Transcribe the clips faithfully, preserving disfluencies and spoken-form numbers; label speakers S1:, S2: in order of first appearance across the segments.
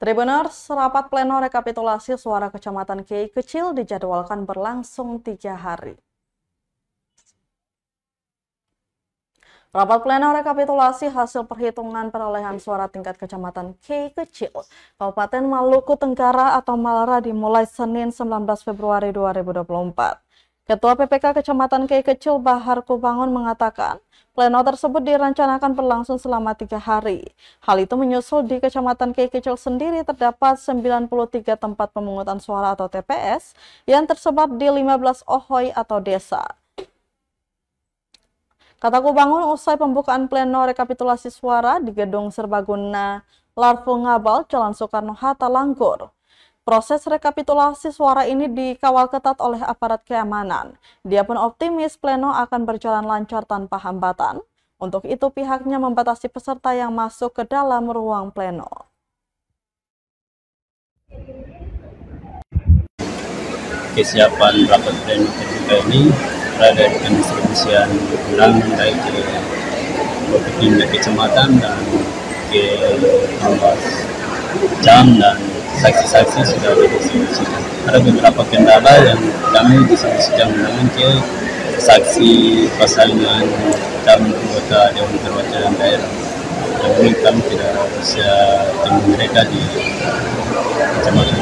S1: Tribuners, rapat pleno rekapitulasi suara Kecamatan Kiai Kecil dijadwalkan berlangsung tiga hari. Rapat pleno rekapitulasi hasil perhitungan perolehan suara tingkat Kecamatan Kiai Kecil, Kabupaten Maluku Tenggara atau Malara dimulai Senin sembilan belas Februari dua ribu dua puluh empat. Ketua P P K Kecamatan Kiai Kecil Bahar Kubangun mengatakan, pleno tersebut direncanakan berlangsung selama tiga hari. Hal itu menyusul di Kecamatan Kiai Kecil sendiri terdapat sembilan puluh tiga tempat pemungutan suara atau T P S yang tersebar di lima belas ohoy atau desa. Kata Kubangun, usai pembukaan pleno rekapitulasi suara di Gedung Serbaguna Larfu Ngabal, Jalan Soekarno-Hatta, Langgur. Proses rekapitulasi suara ini dikawal ketat oleh aparat keamanan. Dia pun optimis pleno akan berjalan lancar tanpa hambatan. Untuk itu pihaknya membatasi peserta yang masuk ke dalam ruang pleno.
S2: Kesiapan rapat pleno terbuka ini berada di pendistribusian ulang baik ke Bupati Kecamatan dan ke Ambas Jam dan saksi-saksi sudah didistribusikan. Ada beberapa kendala yang kami distribusikan undangan ke saksi pasangan calon anggota Dewan Perwakilan Daerah. Namun kami tidak bisa temui mereka di kecamatan.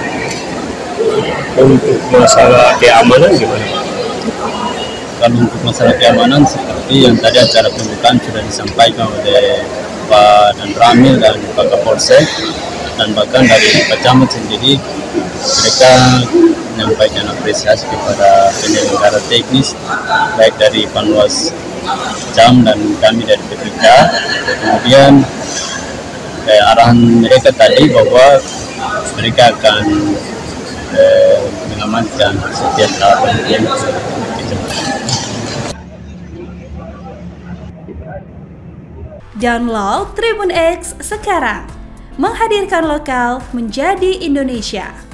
S3: Untuk masalah keamanan gimana?
S2: Kalau untuk masalah keamanan seperti yang tadi acara pembukaan sudah disampaikan oleh Pak Dan Ramil dan Pak Kapolsek, dan bahkan dari Pak Camat sendiri mereka menyampaikan apresiasi kepada penyelenggara teknis baik dari Panwas Jam dan kami dari P P K. Kemudian eh, arahan mereka tadi bahwa mereka akan eh, mengamankan setiap tahapan yang
S4: Download Tribun X sekarang, menghadirkan lokal menjadi Indonesia.